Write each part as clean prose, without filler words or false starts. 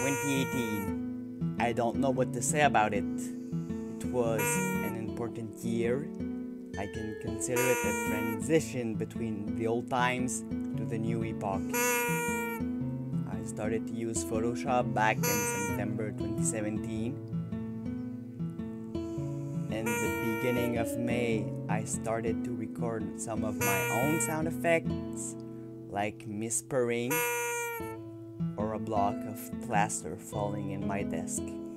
2018. I don't know what to say about it. It was an important year. I can consider it a transition between the old times to the new epoch. I started to use Photoshop back in September 2017. In the beginning of May, I started to record some of my own sound effects, like whispering or a block of plaster falling in my desk.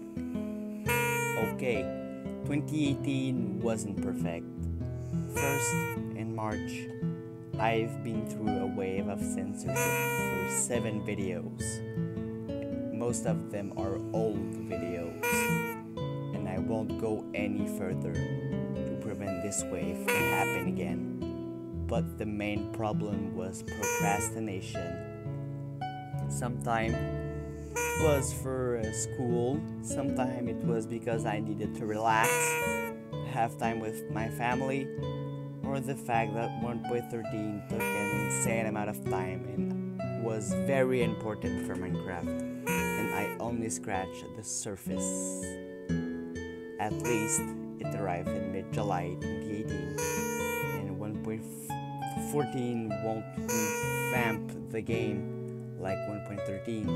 Okay, 2018 wasn't perfect. First, in March, I've been through a wave of censorship for 7 videos. Most of them are old videos, and I won't go any further to prevent this wave from happening again. But the main problem was procrastination. Sometimes it was for school, sometimes it was because I needed to relax, have time with my family, or the fact that 1.13 took an insane amount of time and was very important for Minecraft, and I only scratched the surface. At least it arrived in mid-July 2018, and 1.14 won't revamp the game like 1.13.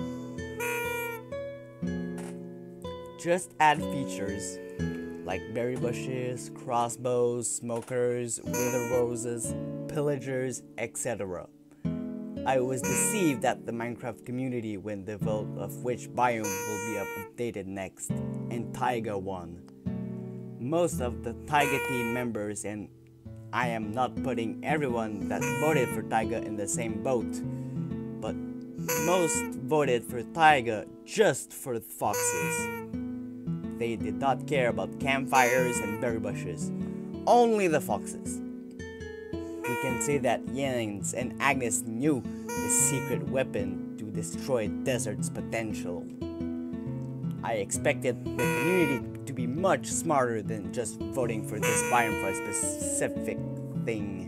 Just add features like berry bushes, crossbows, smokers, wither roses, pillagers, etc. I was deceived at the Minecraft community when the vote of which biome will be updated next, and taiga won. Most of the taiga team members, and I am not putting everyone that voted for taiga in the same boat, but most voted for taiga just for the foxes. They did not care about campfires and berry bushes, only the foxes. We can say that Jens and Agnes knew the secret weapon to destroy desert's potential. I expected the community to be much smarter than just voting for this biome for a specific thing.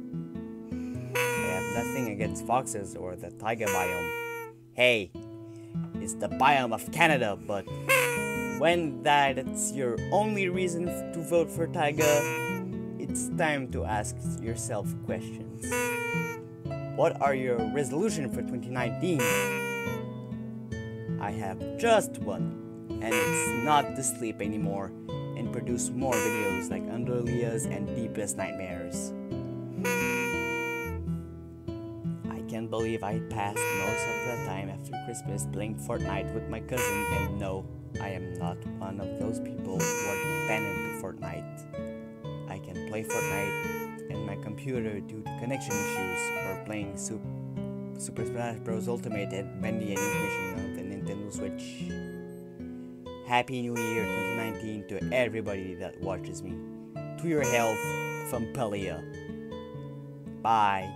I have nothing against foxes or the taiga biome. Hey, it's the biome of Canada, but when that's your only reason to vote for taiga, it's time to ask yourself questions. What are your resolutions for 2019? I have just one, and it's not to sleep anymore and produce more videos like Underlia's and Deepest Nightmares. I can't believe I passed most of the time after Christmas playing Fortnite with my cousin, and no, I am not one of those people who are dependent to Fortnite. I can play Fortnite in my computer due to connection issues, or playing Super Smash Bros. Ultimate and Bendy and Information on the Nintendo Switch. Happy New Year 2019 to everybody that watches me. To your health, from Peliha. Bye.